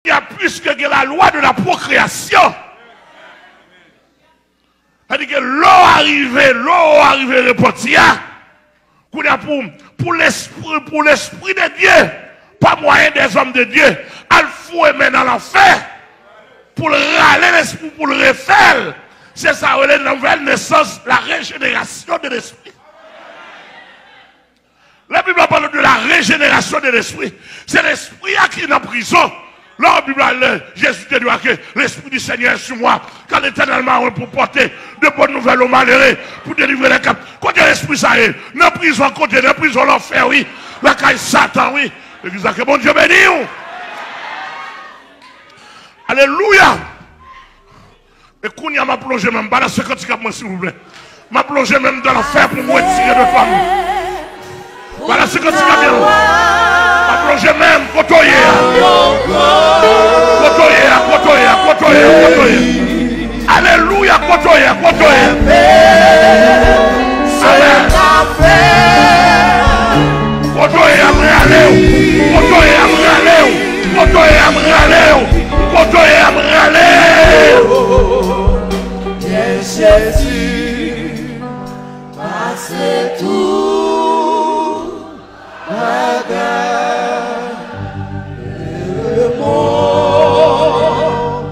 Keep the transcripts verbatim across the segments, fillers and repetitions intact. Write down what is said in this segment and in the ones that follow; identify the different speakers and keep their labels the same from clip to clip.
Speaker 1: Il y a plus que la loi de la procréation. C'est-à-dire que l'eau arrive, l'eau arrive repentir. Pour, pour l'esprit pour l'esprit de Dieu, pas moyen des hommes de Dieu, à le fouer dans l'enfer. Pour le râler l'esprit, pour le refaire. C'est ça, la nouvelle naissance, la régénération de l'esprit. La Bible parle de la régénération de l'esprit. C'est l'esprit qui est en prison. Là, la Bible, Jésus te dit que l'esprit du Seigneur est sur moi. Quand l'Éternel m'a pour porter de bonnes nouvelles aux malheureux, pour délivrer les captifs. Quand l'esprit ça est, dans la prison, côté, dans la prison, l'enfer, oui. La caille Satan, oui. L'église que bon Dieu béni. Alléluia. Et quand il m'a plongé même, dans cinquante mois s'il vous plaît. M'a plongé même dans l'enfer pour me retirer de toi. Voilà ce que tu vas bien. M'a plongé même, côtoyer. Côtoyer, côtoyer, côtoyer, côtoyer. Alléluia, côtoyer, côtoyer. Amen. Côtoyer, amralé. Côtoyer, amralé. Côtoyer, amralé. Côtoyer, amralé. Jésus, passe tout, regarde le monde,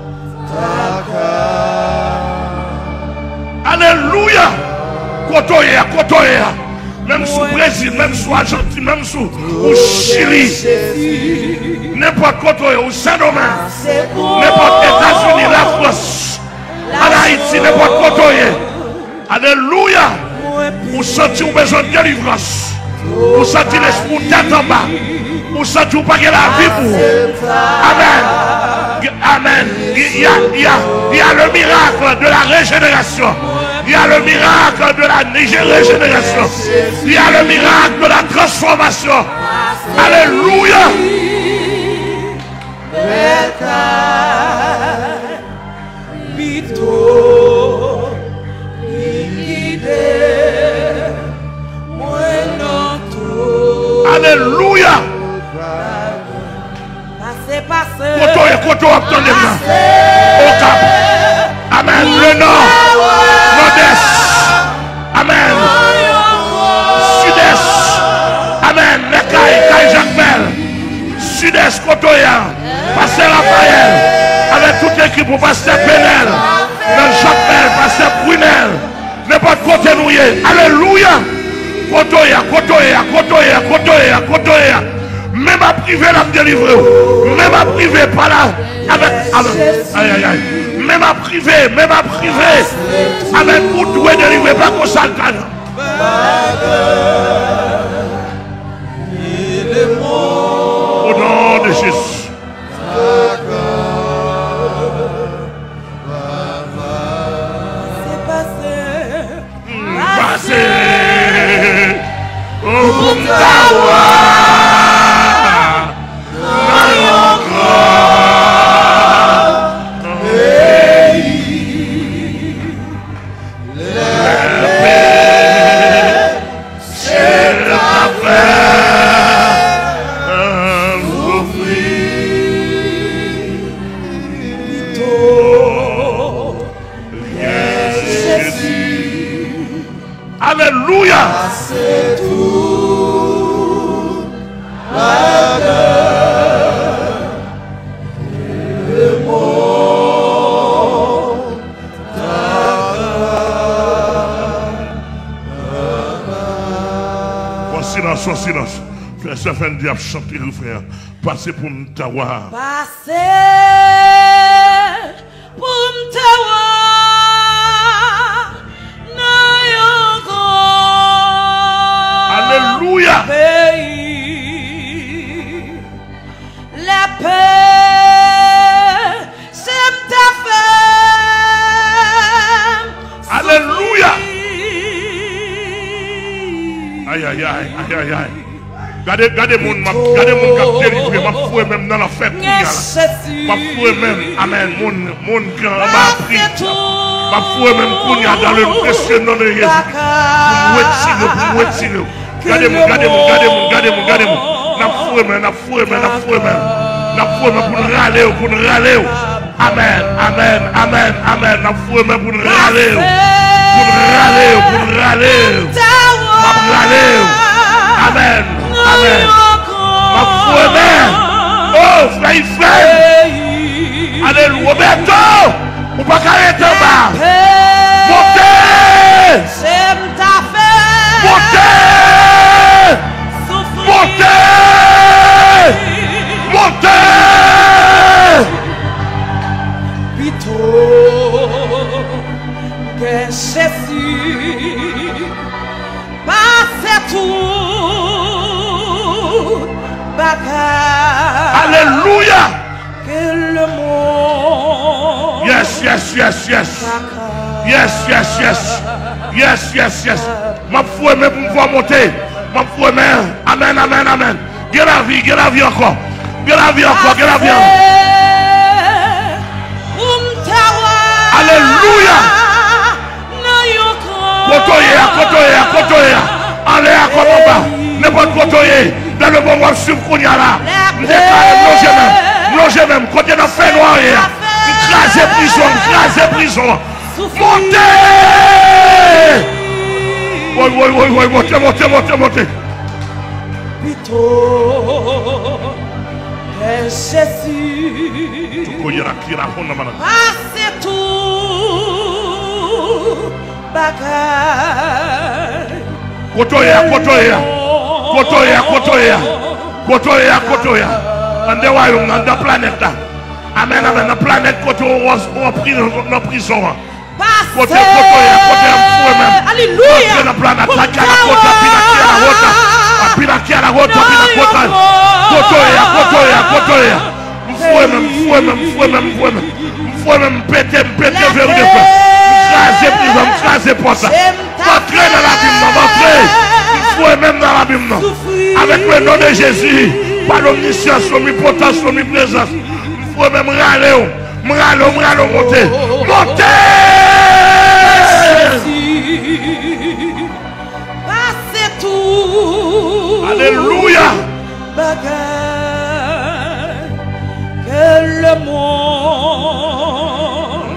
Speaker 1: alléluia, côtoyer, côtoyer, même sous Brésil, même sous Argentine, même sous au Chili, n'importe côté, au Saint-Domingue, n'importe États-Unis, la France, en Haïti, n'importe côté. Alléluia. Vous sentez un besoin de délivrance. Vous sentez l'esprit tête en bas. Vous sentez pas que la vie pour vous. Amen. Amen. Il y, a, il, y a, il y a le miracle de la régénération. Il y a le miracle de la régénération. Il y a le miracle de la transformation. Alléluia. Alléluia. Côtoyer, côtoyer, attendez là. Au cap. Amen. Le nord. Nord-est. Amen. Sud-est. Amen. Les cailles, cailles Jacques-Bel. Sud-est, côtoyer. Pasteur Raphaël. Avec toute l'équipe pour Pasteur Penel. Dans Jacques-Bel, Pasteur Brunel. N'importe côté nous y est. Alléluia. Côtoyer, côtoyer, côtoyer, côtoyer, côtoyer. Même à privé, la me délivrer. Même à privé, pas là. Avec. Aïe, aïe, aïe. Même à privé, même à privé. Avec vous, doué délivrer, pas qu'on s'en calme. Au nom de Jésus. C'est passé. Passé. Oh, alléluia. C'est tout. Le monde. Bon silence, bon silence. Frère, ça fait un diable chanter le frère. Passez pour me tavoir.
Speaker 2: Passez pour me tavoir.
Speaker 1: Alléluia.
Speaker 2: La paix, c'est ta femme.
Speaker 1: Alléluia. Aïe, aïe, aïe, aïe, aïe, aïe. Regardez, regardez mon, regardez mon cap délivré, ma foi même dans la fête. Ma foi même, amen, mon, mon grand, ma pris. Ma foi même kounya dans le précieux nom de Jésus. Pour me retirer, pour me retirer. Regardez-moi, regardez-moi, regardez-moi, regardez-moi, regardez-moi. La foi même, la foi même, la foi même. N'a foué même pour nous râler, pour nous râler. Amen, amen, amen, amen. N'a foué même pour nous râler. Pour nous râler, pour nous râler. N'a râler. Amen, amen. N'a foué même. Oh, frère, frère. Alléluia. Roberto, on va arrêter en bas. Montez. Montez. Montez. Montez.
Speaker 2: Pito que Jésus passe tout bagage.
Speaker 1: Alléluia.
Speaker 2: Que le monde.
Speaker 1: Yes, yes, yes, yes. Yes, yes, yes. Yes, yes, yes. Ma foi, mais pour pouvoir monter. Ma foi, mais. Amen, amen, amen. Get la vie, get la vie encore. Get la vie encore, get la vie encore. Alléluia. Kotoye, kotoye, kotoye. Allez, à quoi en bas. N'importe kotoye. Dans le bon moment, suivre qu'on y a là. Nous déclarons, loger même. Loger même. Côté dans le fait noir. Craser prison, craser prison. Montez. Oui, oui, oui, oui, montez, montez, montez, montez.
Speaker 2: Plutôt que Jésus.
Speaker 1: Tout quoi, il y a qui la fond dans ma main.
Speaker 2: Passe tout bagage.
Speaker 1: Kotoye, kotoye. Kotoye, kotoye. Kotoye, kotoye. Dans le royaume, dans la planète. Amen, amen. La planète, côté on pris dans prison. Côté, côté, côté, même.
Speaker 2: Alléluia.
Speaker 1: La planète, la côte, la route. Pilaki à la route, pilaki à la route. Kotoye, kotoye, kotoye. M'foué même, m'foué même, m'foué même, m'foué même. M'foué même, pété, pété, vers le feu. M'craser prison, m'craser porte. M'entrer dans la Bible, m'entrer. M'foué même dans la Bible, non. Avec le nom de Jésus, par l'omniscience, l'omnipotence, l'omniprésence. M'foué même râler, m'râler, m'râler, monter. Monter!
Speaker 2: Passez tout.
Speaker 1: Alléluia.
Speaker 2: Bagage que le monde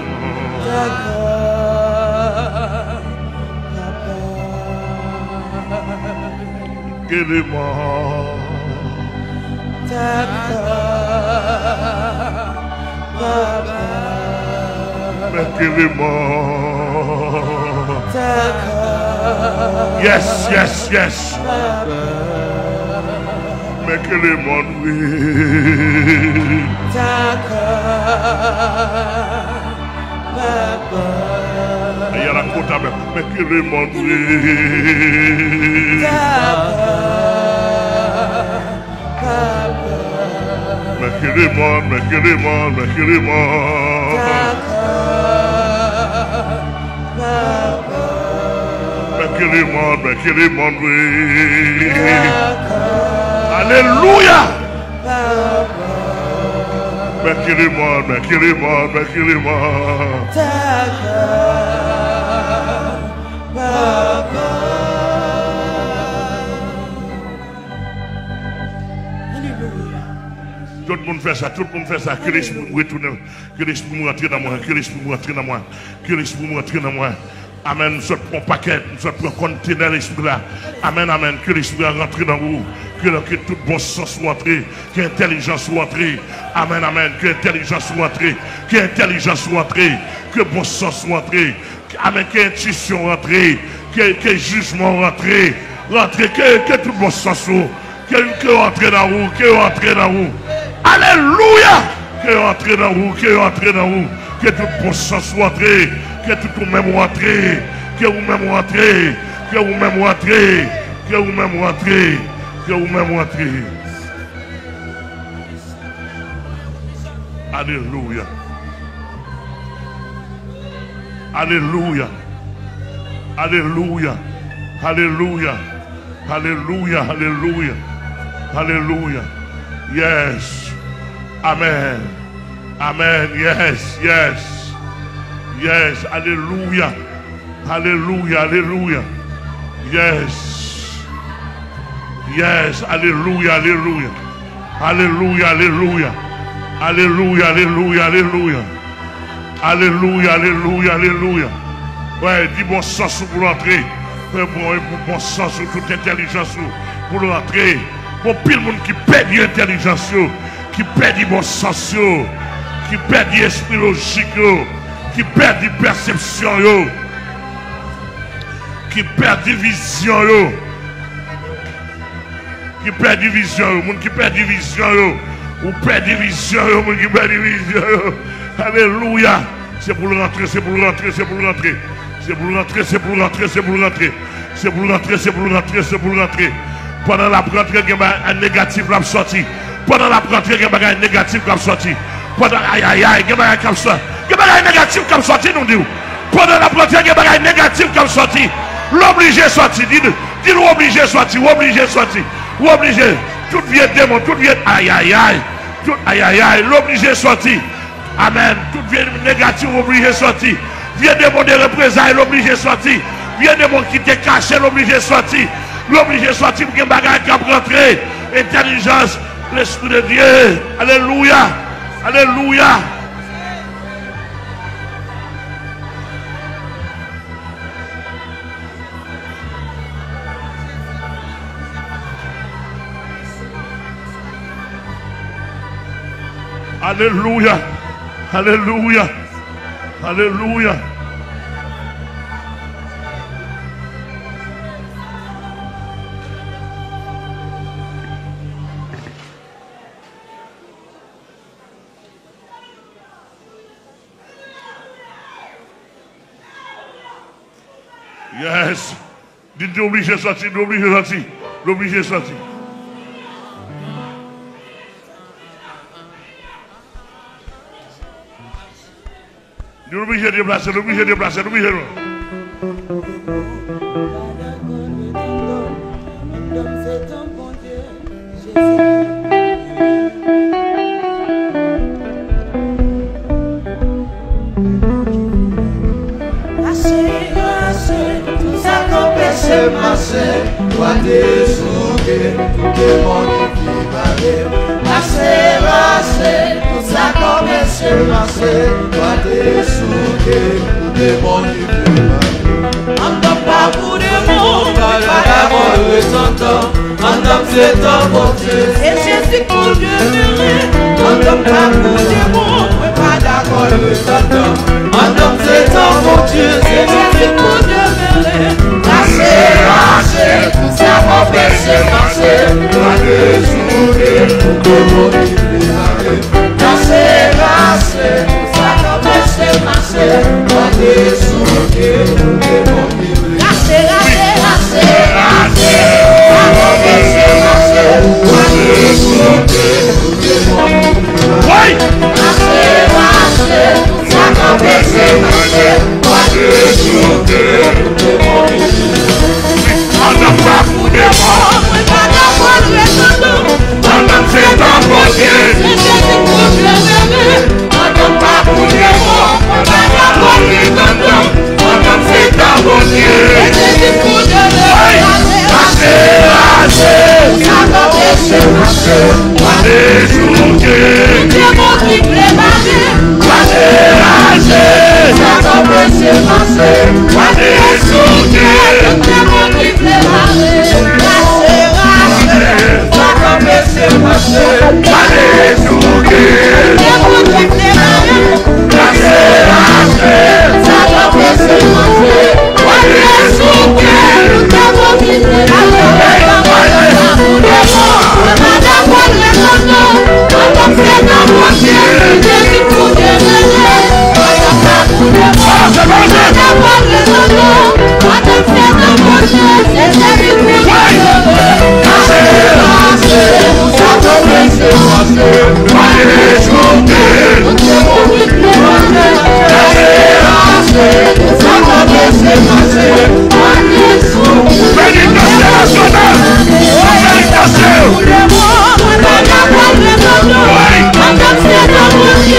Speaker 2: t'accorde.
Speaker 1: Que le monde
Speaker 2: t'accorde.
Speaker 1: Mais que le monde
Speaker 2: t'accorde.
Speaker 1: Yes, yes, yes. Mais que le monde oui. Il y a la côte avec. Mais que le monde oui. Mais que le monde, mais que le monde, mais que le monde. Mais que le monde, mais que le monde oui. Alléluia. Mais que le monde, mais que le monde, mais que le monde. Tout le monde fait ça, tout le monde fait ça. Que l'esprit me retourne, que l'esprit me rentre dans moi, que l'esprit me rentre dans moi, que l'esprit me rentre dans moi. Amen. Nous sommes un paquet, nous sommes un conteneur l'esprit là. Amen, amen. Que l'esprit rentre dans vous. Que, que tout bon sens soit entré. Que l'intelligence soit entrée. Amen, amen. Que l'intelligence soit entrée. Que l'intelligence soit entrée. Que bon sens soit entré. Amen. Que l'intuition rentrée. Que, que jugement rentré. Rentré. Que, que tout bon sens soit. Que, que rentre dans vous. Que rentre dans vous. Alléluia. Que rentre dans vous. Que rentre dans vous. Que tout bon sens soit entré. Que tout vous-même rentrez, que vous-même rentrez, que vous-même rentrez, que vous-même rentrez, que vous-même rentrez. Alléluia. Alléluia. Alléluia. Alléluia. Alléluia. Alléluia. Alléluia. Yes. Amen. Amen. Yes. Yes. Yes, hallelujah, hallelujah, hallelujah. Yes, yes, hallelujah, hallelujah, hallelujah, hallelujah, Alléluia, alléluia, alléluia. Alléluia, alléluia, alléluia. Ouais, dis bon sens pour l'entrée. Bon, bon sens sur toute intelligence pour l'entrée. Bon, pile monde qui perd l'intelligence, qui perd du bon sens, qui perd l'esprit logique, qui perd la perception, qui perd la vision, qui perd la vision, monde qui perd la vision, ou perd la vision, monde qui perd la vision. Alléluia. C'est pour rentrer, c'est pour rentrer, c'est pour rentrer. C'est pour rentrer, c'est pour rentrer, c'est pour rentrer. C'est pour rentrer, c'est pour rentrer, c'est pour rentrer. Pendant la rentrée, il y a un négatif qui a sorti. Pendant la rentrée, il y a un négatif qui a sorti. Pendant aïe aïe aïe, il y a un négatif qui a négatif qui a sorti, nous disons. Pendant la rentrée, il y a un négatif qui a sorti. L'obligé sorti, dis-nous obligé sorti, obligé sorti, obligé. Tout vient démon, tout vient aïe aïe aïe, tout aïe aïe aïe, l'obligé sorti. Amen. Tout vient négatif, obligé sorti. Viens démon de représailles, l'obligé sorti. Viens démon qui t'est caché, l'obligé sorti. L'obligé sorti pour qu'il y ait un bagage qui a rentré. Intelligence, l'Esprit de Dieu. Alléluia. Alléluia. Alléluia. Alléluia. Alléluia. Yes. Dites obligé de sortir, obligé de sortir, obligé de sortir. L'obligé de déplacer, l'obligé de déplacer, l'obligé de
Speaker 2: marcher, toi déjouer, tout le monde qui va aller. Marcher, marcher, tout ça commence à marcher, toi déjouer, tout le monde qui va aller. On ne peut pas pour le monde, pas d'accord le s'entend, on ne sait pas pour Dieu. Et Jésus pour Dieu muré, on ne peut pas pour le monde, pas d'accord le s'entend, on ne sait pas pour Dieu. C'est Jésus pour Dieu muré. Marcher, marcher, tout ça m'empêche de marcher. Toi de jouer, tout le monde qui peut marcher. Marcher, marcher, tout ça m'empêche de marcher. Toi de jouer, tout le monde qui peut marcher. Marcher, marcher, marcher, ça m'empêche de marcher. Toi de jouer, tout le monde qui peut marcher. Marcher, marcher, tout ça m'empêche de marcher. Toi de jouer, tout le monde qui peut marcher. On n'a pas pour des morts, on n'a pas pour les tonneaux, on n'a pas pour Dieu, c'est Jésus pour Dieu m'aimer. On n'a pas pour les morts, on n'a pas pour les tonneaux, on n'a pas pour Dieu, c'est Jésus pour Dieu m'aimer. Marcher, marcher, ça m'empêche de marcher. Marcher, jouer, tout le monde qui plaît marcher. Marcher, marcher, ça m'empêche de marcher. Marcher, jouer, tout le monde qui plaît marcher. Marcher, marcher, ça m'empêche de marcher. Marcher, jouer, tout le monde qui plaît marcher. Marcher, marcher, ça m'empêche de marcher. Marcher, jouer, tout le monde qui plaît marcher. Méditation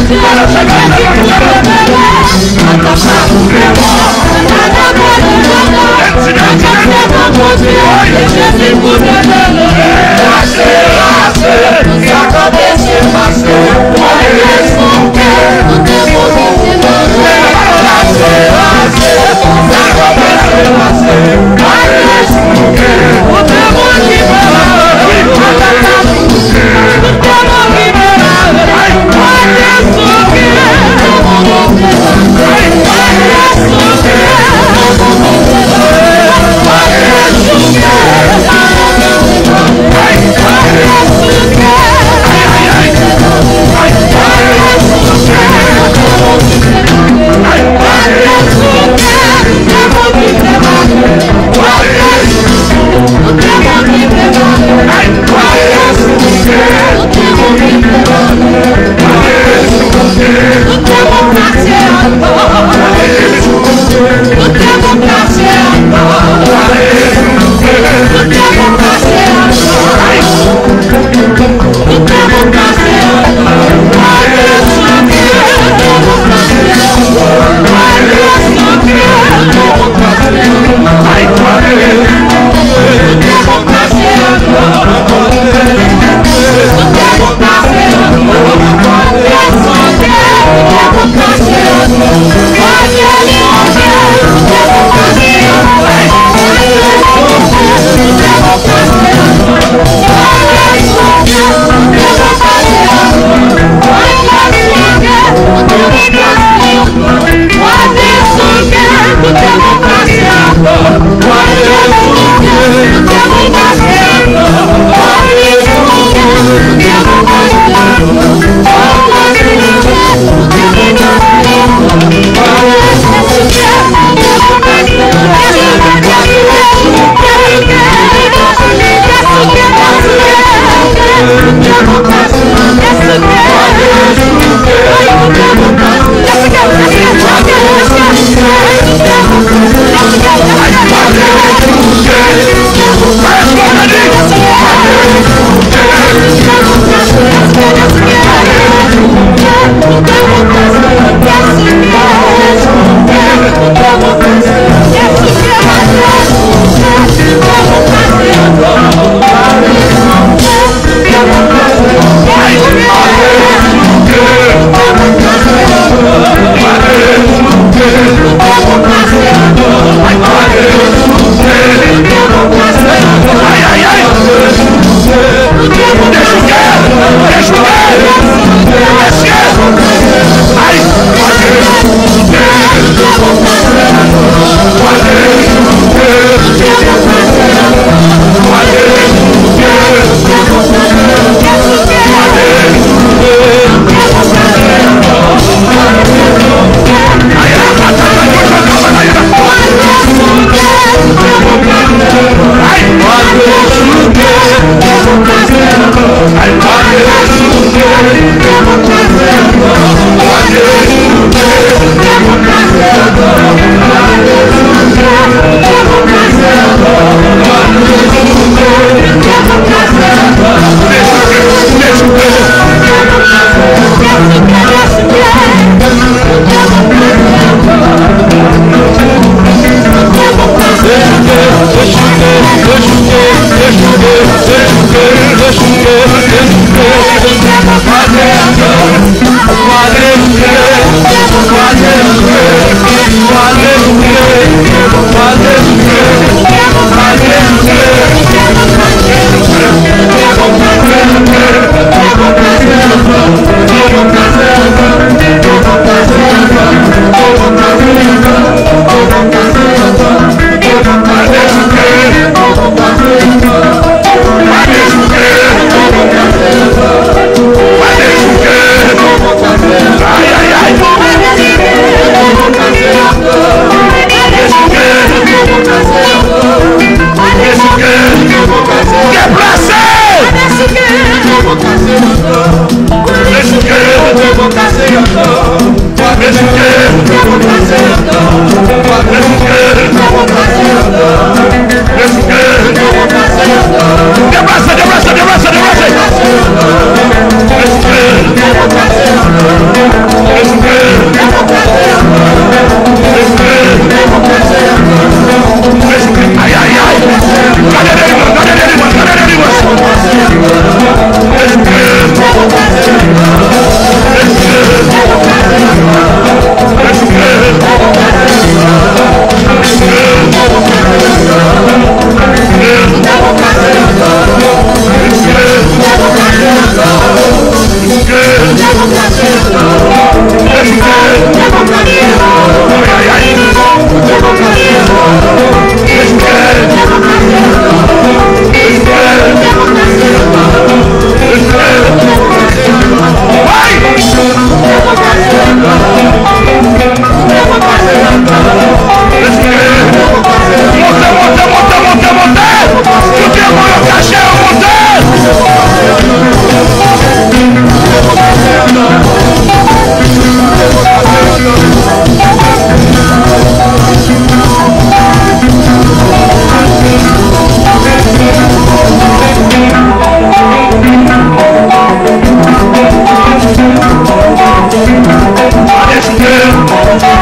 Speaker 1: Deixa o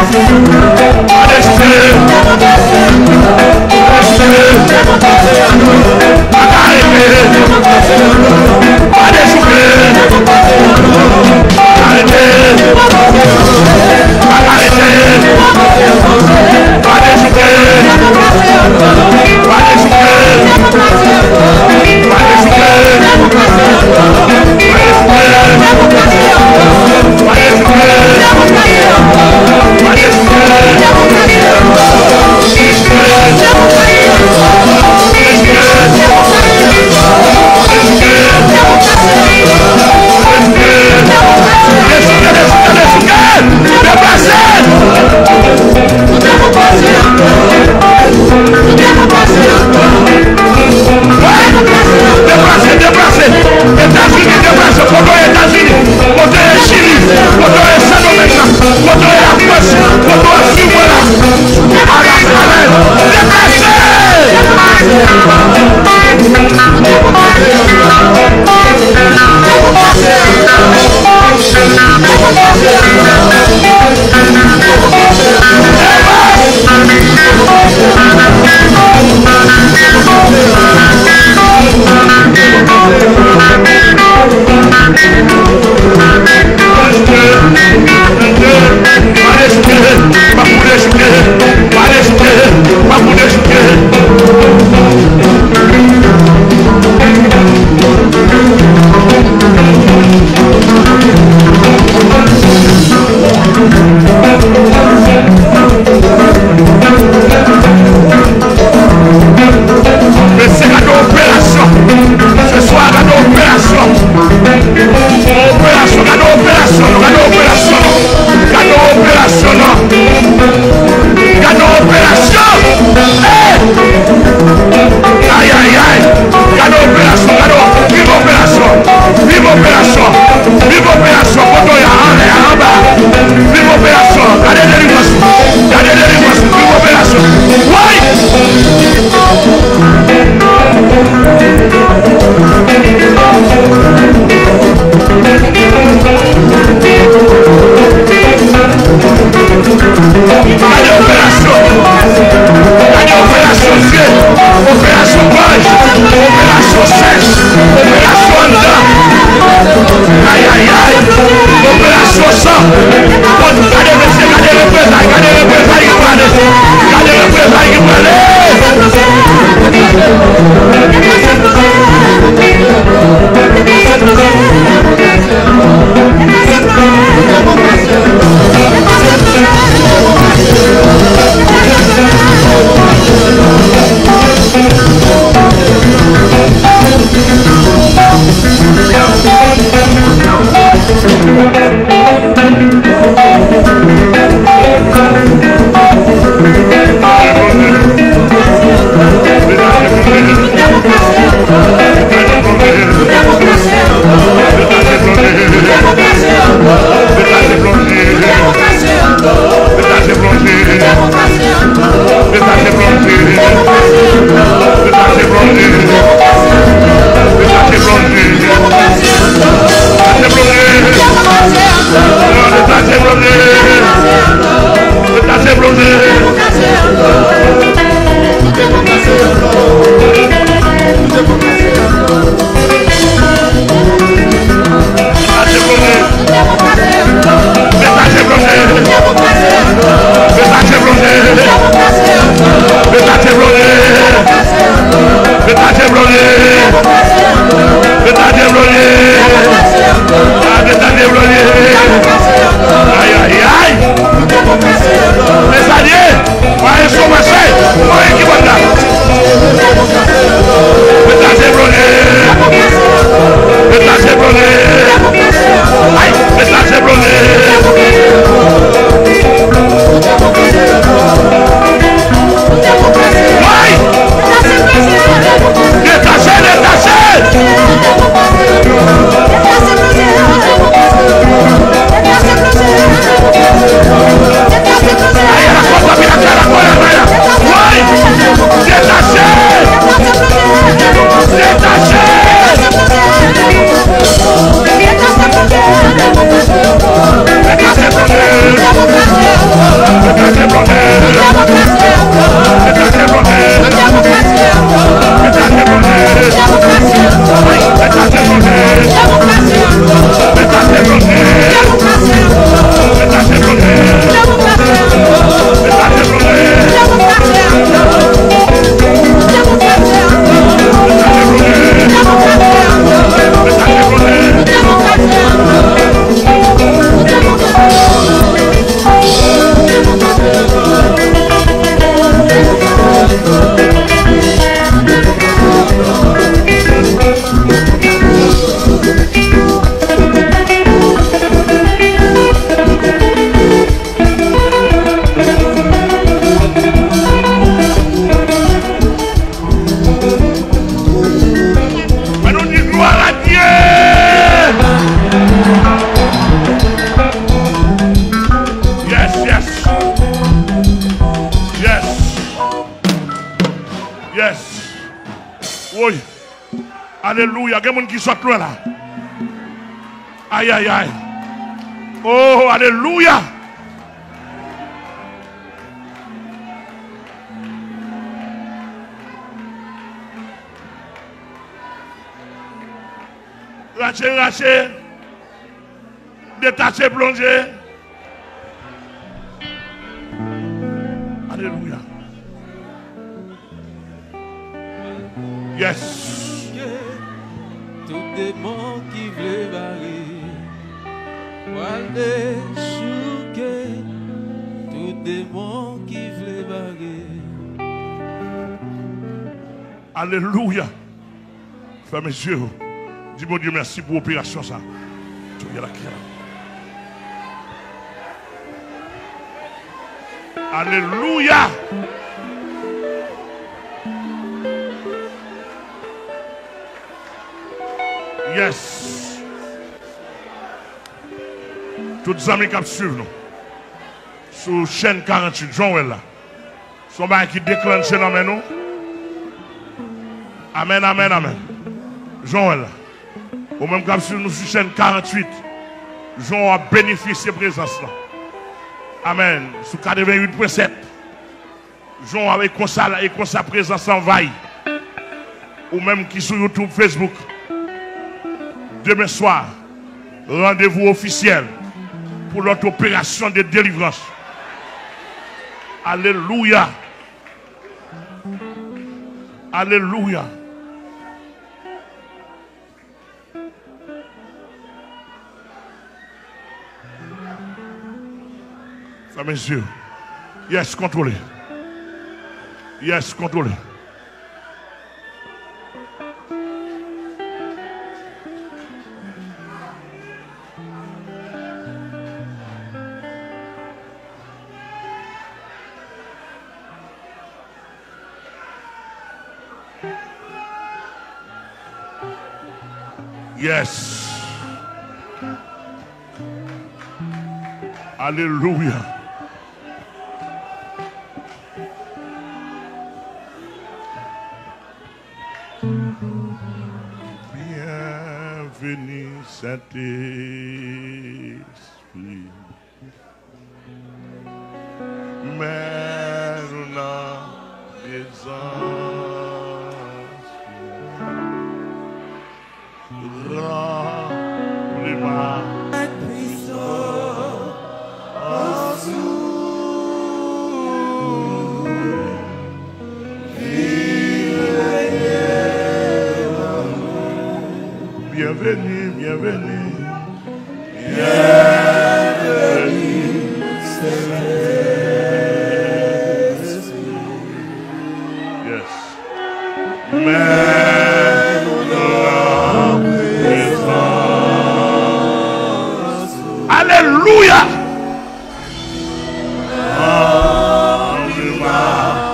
Speaker 1: Let's Alléluia. Il y a des gens qui sont loin là. Aïe, aïe, aïe. Oh, alléluia. Raché, raché. Détaché, plongé. Alléluia. Yes.
Speaker 3: Tout démon qui veut barrer, Walde chouke, tout démon qui veut barrer.
Speaker 1: Alléluia. Fermez les yeux. Dis mon Dieu merci pour l'opération ça. Tu viens là qui là. Alléluia. Yes. Toutes les amis qui suivent nous. Sur chaîne quarante-huit, Joël là. Son bain qui déclenche dans nous. Amen, amen, amen. Joël là. Au même cap sur nous sur chaîne quarante-huit. Jean a bénéficié de présence là. Amen. Sur quatre-vingt-huit point sept. Jean avec ça et comme sa présence envahit. Ou même qui sur YouTube, Facebook. Demain soir, rendez-vous officiel pour notre opération de délivrance. Alléluia. Alléluia. Fermez les yeux. Yes, contrôlez. Yes, contrôlez. Yes. Alléluia. Bienvenue Saint-Esprit. Maintenant des anges. Rends-les-moi. Bienvenue, bienvenue. Bienvenue, Saint-Esprit. Yes. Maintenant, présence. Alléluia. Rends-moi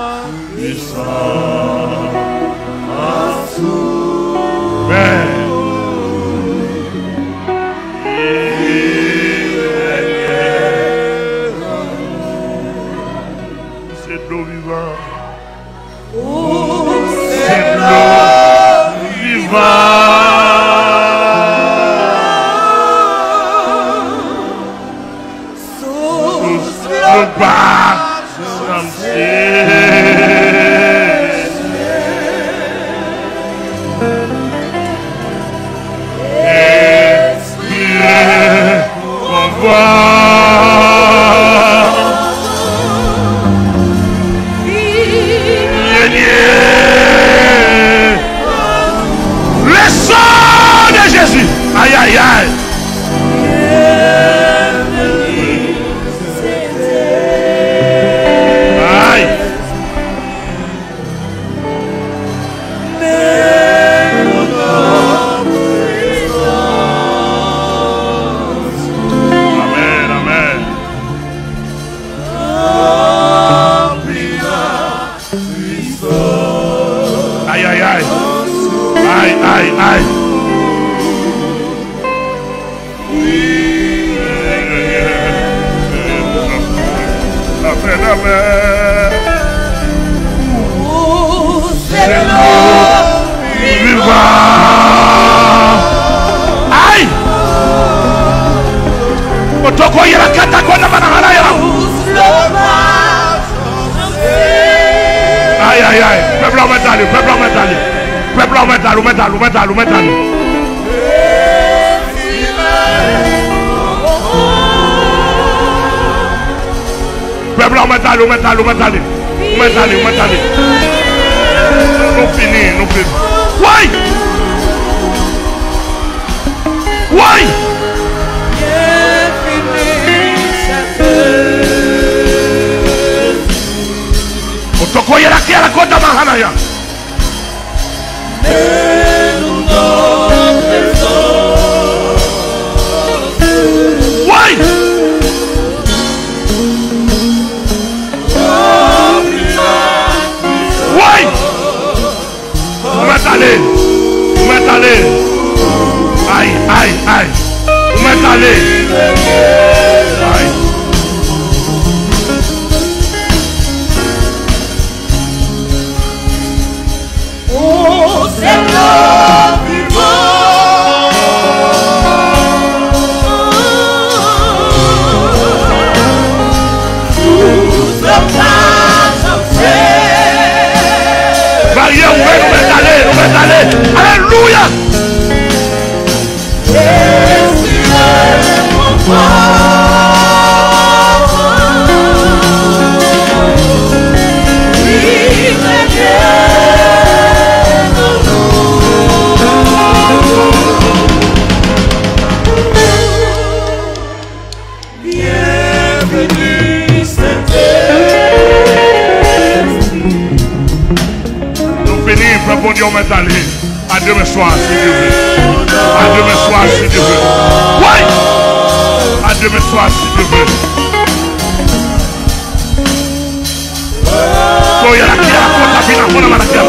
Speaker 1: puissance. Amen. Aïe, aïe, aïe. Aïe, aïe, aïe. Peuple en métal, peuple en métal. Peuple en métal, ou métal, ou métal, ou métal. Peuple en métal, ou métal, ou métal. Ou métal, ou métal. Nous finissons, nous finissons. Ouais! Ouais! Otokoye la kia la kota mahana ya. Why? Why? Metale, metale. Aïe, aïe, aïe. Metale. Aïe. Barrière ouverte, nous mettons aller, nous mettons aller. Alléluia. Bon Dieu, on met aller. À demain soir, si Dieu veut. À demain soir, si Dieu veut. Ouais! À demain soir, si Dieu veut. Oh, il y a la qui a la côte à Bina, on a la qui a.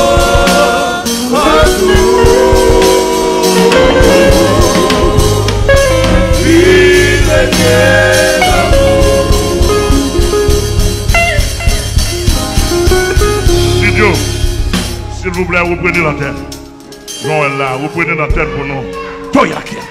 Speaker 1: Studio. S'il vous plaît, reprenez la tête. Non, elle là, reprenez la tête pour nous. Toi, il y a qui?